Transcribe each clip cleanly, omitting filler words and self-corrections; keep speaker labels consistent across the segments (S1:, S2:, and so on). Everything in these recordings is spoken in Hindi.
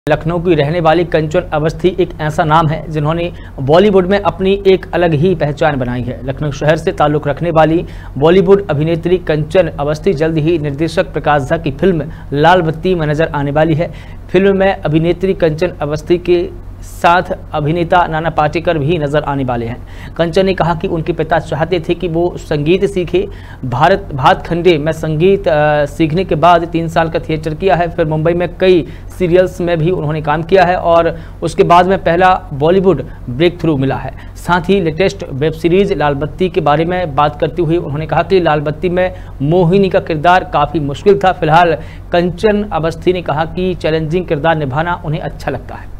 S1: लखनऊ की रहने वाली कंचन अवस्थी एक ऐसा नाम है जिन्होंने बॉलीवुड में अपनी एक अलग ही पहचान बनाई है। लखनऊ शहर से ताल्लुक़ रखने वाली बॉलीवुड अभिनेत्री कंचन अवस्थी जल्द ही निर्देशक प्रकाश झा की फिल्म लाल बत्ती में नजर आने वाली है। फिल्म में अभिनेत्री कंचन अवस्थी के साथ अभिनेता नाना पाटेकर भी नजर आने वाले हैं। कंचन ने कहा कि उनके पिता चाहते थे कि वो संगीत सीखे। भातखंडे में संगीत सीखने के बाद 3 साल का थिएटर किया है। फिर मुंबई में कई सीरियल्स में भी उन्होंने काम किया है और उसके बाद में पहला बॉलीवुड ब्रेक थ्रू मिला है। साथ ही latest web series Laal Batti के बारे में बात करते हुए उन्होंने कहा कि लाल बत्ती में मोहिनी का किरदार काफ़ी मुश्किल था। फिलहाल कंचन अवस्थी ने कहा कि चैलेंजिंग किरदार निभाना उन्हें अच्छा लगता है।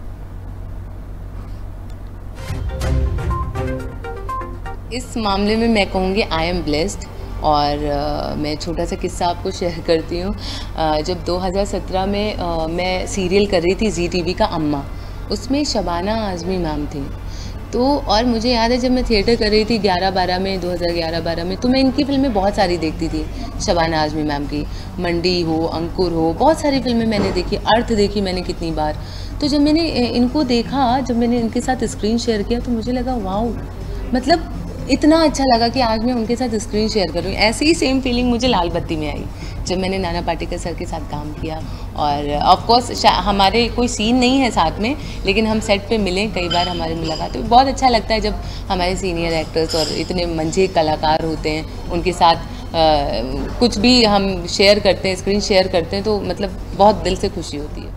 S2: इस मामले में मैं कहूँगी आई एम ब्लेस्ड। और मैं छोटा सा किस्सा आपको शेयर करती हूँ। जब 2017 में मैं सीरियल कर रही थी जी टीवी का अम्मा, उसमें शबाना आज़मी मैम थी। तो और मुझे याद है जब मैं थिएटर कर रही थी 11-12 में 2011-12 में, तो मैं इनकी फिल्में बहुत सारी देखती थी। शबाना आज़मी मैम की मंडी हो, अंकुर हो, बहुत सारी फिल्में मैंने देखी। अर्थ देखी मैंने कितनी बार। तो जब मैंने इनको देखा, जब मैंने इनके साथ स्क्रीन शेयर किया तो मुझे लगा वाओ, मतलब इतना अच्छा लगा कि आज मैं उनके साथ स्क्रीन शेयर करूँ। ऐसी ही सेम फीलिंग मुझे लाल बत्ती में आई जब मैंने नाना पाटेकर सर के साथ काम किया। और ऑफ कोर्स हमारे कोई सीन नहीं है साथ में, लेकिन हम सेट पे मिले, कई बार हमारी मुलाकात हुई। बहुत अच्छा लगता है जब हमारे सीनियर एक्टर्स और इतने मंझे कलाकार होते हैं, उनके साथ कुछ भी हम शेयर करते हैं, स्क्रीन शेयर करते हैं, तो मतलब बहुत दिल से खुशी होती है।